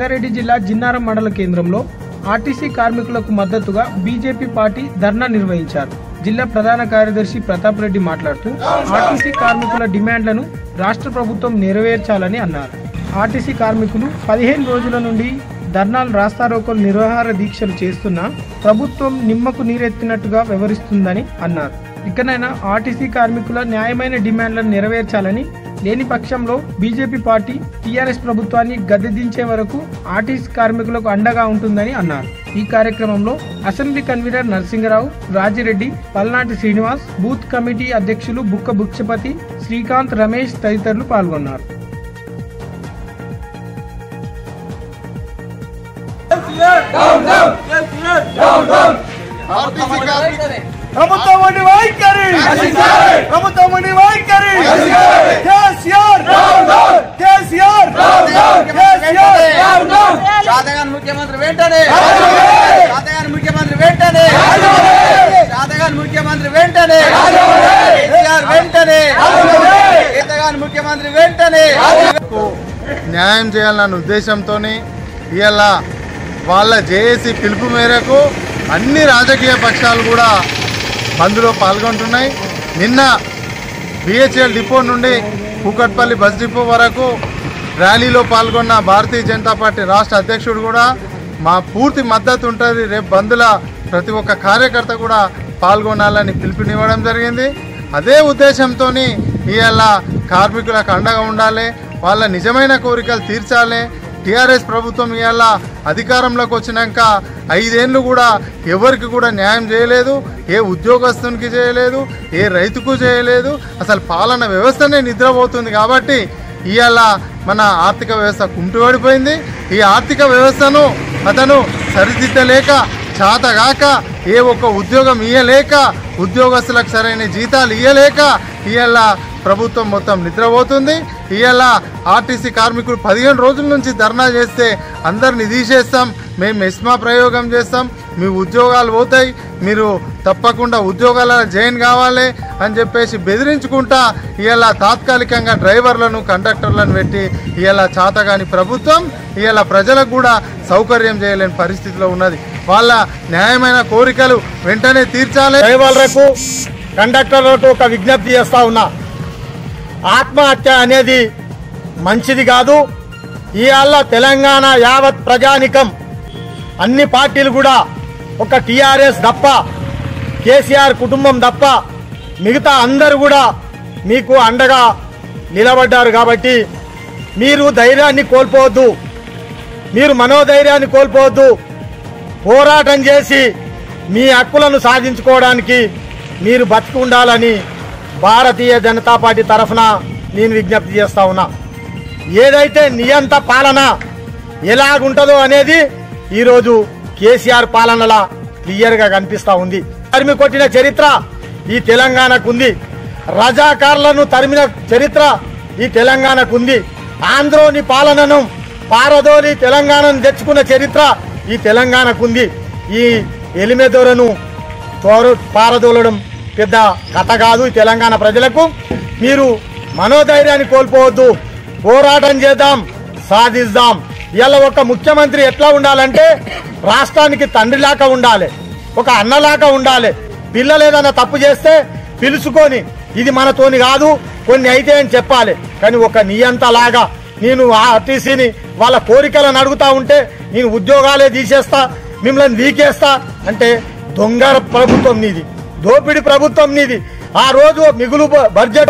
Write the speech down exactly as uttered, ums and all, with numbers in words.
సంగారెడ్డి జిల్లా జిన్నారం మండల కేంద్రంలో ఆర్టీసీ కార్మికులకు మద్దతుగా బీజేపీ పార్టీ ధర్నా నిర్వహించారు. జిల్లా ప్రధాన కార్యదర్శి ప్రతాప్ రెడ్డి మాట్లాడుతూ ఆర్టీసీ కార్మికుల డిమాండ్లను రాష్ట్ర ప్రభుత్వం నెరవేర్చాలని అన్నారు. ఆర్టీసీ కార్మికులు పదిహేను రోజుల నుండి ధర్నాలు, రాస్తారోకోలు, నిరాహార దీక్షలు చేస్తున్నా ప్రభుత్వం నిమ్మకు నీరెత్తినట్టుగా వ్యవహరిస్తుందని అన్నారు. ఇకనైనా ఆర్టీసీ కార్మికుల న్యాయమైన డిమాండ్లను నెరవేర్చాలని, లేని పక్షంలో బీజేపీ పార్టీ టీఆర్ఎస్ ప్రభుత్వాన్ని గద్దెదించే వరకు ఆర్టీసీ కార్మికులకు అండగా ఉంటుందని అన్నారు. ఈ కార్యక్రమంలో అసెంబ్లీ కన్వీనర్ నరసింగరావు, రాజిరెడ్డి, పల్నాటి శ్రీనివాస్, బూత్ కమిటీ అధ్యక్షులు బుక్క బుక్షపతి, శ్రీకాంత్, రమేష్ తదితరులు పాల్గొన్నారు. ప్రభుత్వం వైఖరి ప్రభుత్వం వైఖరి కేసీఆర్ కేసీఆర్ శాతగాని ముఖ్యమంత్రి వెంటనే శాతగాని ముఖ్యమంత్రి వెంటనే శాతగాని ముఖ్యమంత్రి వెంటనే కేసీఆర్ వెంటనే శాతగాని ముఖ్యమంత్రి వెంటనే న్యాయం చేయాలన్న ఉద్దేశంతో ఇవాళ వాళ్ళ జేఏసీ పిలుపు మేరకు అన్ని రాజకీయ పక్షాలు కూడా బంద్లో పాల్గొంటున్నాయి. నిన్న బిహెచ్ఎల్ డిపో నుండి కూకట్పల్లి బస్ డిపో వరకు ర్యాలీలో పాల్గొన్న భారతీయ జనతా పార్టీ రాష్ట్ర అధ్యక్షుడు కూడా మా పూర్తి మద్దతు ఉంటుంది, రేపు బంద్ల ప్రతి ఒక్క కార్యకర్త కూడా పాల్గొనాలని పిలుపునివ్వడం జరిగింది. అదే ఉద్దేశంతో ఇవాళ కార్మికులకు అండగా ఉండాలి, వాళ్ళ నిజమైన కోరికలు తీర్చాలి. టీఆర్ఎస్ ప్రభుత్వం ఇవాళ అధికారంలోకి వచ్చినాక ఐదేళ్ళు కూడా ఎవరికి కూడా న్యాయం చేయలేదు, ఏ ఉద్యోగస్తునికి చేయలేదు, ఏ రైతుకు చేయలేదు. అసలు పాలన వ్యవస్థనే నిద్రపోతుంది. కాబట్టి ఇవాళ మన ఆర్థిక వ్యవస్థ కుంటుపడిపోయింది. ఈ ఆర్థిక వ్యవస్థను అతను సరిదిద్దలేక, చాతగాక, ఏ ఒక్క ఉద్యోగం ఇయ్యలేక, ఉద్యోగస్తులకు సరైన జీతాలు ఇయ్యలేక ఇవాళ ప్రభుత్వం మొత్తం నిద్రపోతుంది. ఇవాళ ఆర్టీసీ కార్మికులు పదిహేను రోజుల నుంచి ధర్నా చేస్తే అందరిని తీసేస్తాం, మేము ఎస్మా ప్రయోగం చేస్తాం, మీ ఉద్యోగాలు పోతాయి, మీరు తప్పకుండా ఉద్యోగాలలో జాయిన్ కావాలి అని చెప్పేసి బెదిరించుకుంటా ఇవాళ తాత్కాలికంగా డ్రైవర్లను, కండక్టర్లను పెట్టి ఇవాళ చాతగాని ప్రభుత్వం ఇవాళ ప్రజలకు కూడా సౌకర్యం చేయలేని పరిస్థితిలో ఉన్నది. వాళ్ళ న్యాయమైన కోరికలు వెంటనే తీర్చాలి. డ్రైవర్లకు, కండక్టర్లకు ఒక విజ్ఞప్తి చేస్తా ఉన్నా, ఆత్మహత్య అనేది మంచిది కాదు. ఇవాళ తెలంగాణ యావత్ ప్రజానికం, అన్ని పార్టీలు కూడా ఒక టీఆర్ఎస్ తప్ప, కేసీఆర్ కుటుంబం తప్ప మిగతా అందరూ కూడా మీకు అండగా నిలబడ్డారు. కాబట్టి మీరు ధైర్యాన్ని కోల్పోవద్దు, మీరు మనోధైర్యాన్ని కోల్పోవద్దు. పోరాటం చేసి మీ హక్కులను సాధించుకోవడానికి మీరు బతికి ఉండాలని భారతీయ జనతా పార్టీ తరఫున నేను విజ్ఞప్తి చేస్తా ఉన్నా. ఏదైతే నియంత పాలన ఎలాగుంటుందో అనేది ఈరోజు కేసీఆర్ పాలనలా క్లియర్గా కనిపిస్తూ ఉంది. తరిమి కొట్టిన చరిత్ర ఈ తెలంగాణకు ఉంది, రజాకారులను తరిమిన చరిత్ర ఈ తెలంగాణకు ఉంది, ఆంధ్రోని పాలనను పారదోలి తెలంగాణను తెచ్చుకున్న చరిత్ర ఈ తెలంగాణకు ఉంది. ఈ ఎలిమెదొరను పారదోలడం పెద్ద కథ కాదు ఈ తెలంగాణ ప్రజలకు. మీరు మనోధైర్యాన్ని కోల్పోవద్దు, పోరాటం చేద్దాం, సాధిద్దాం. ఇలా ఒక ముఖ్యమంత్రి ఎట్లా ఉండాలంటే రాష్ట్రానికి తండ్రిలాగా ఉండాలి, ఒక అన్నలాగా ఉండాలి. పిల్లలు ఏదైనా తప్పు చేస్తే పిలుచుకొని ఇది మనతోని కాదు, కొన్ని అయితే అని చెప్పాలి. కానీ ఒక నియంతలాగా నేను ఆర్టీసీని వాళ్ళ కోరికలను అడుగుతా ఉంటే నేను ఉద్యోగాలే తీసేస్తా, మిమ్మల్ని వీకేస్తా అంటే దొంగ ప్రభుత్వం నీది, దోపిడి ప్రభుత్వం నీది. ఆ రోజు మిగులు బడ్జెట్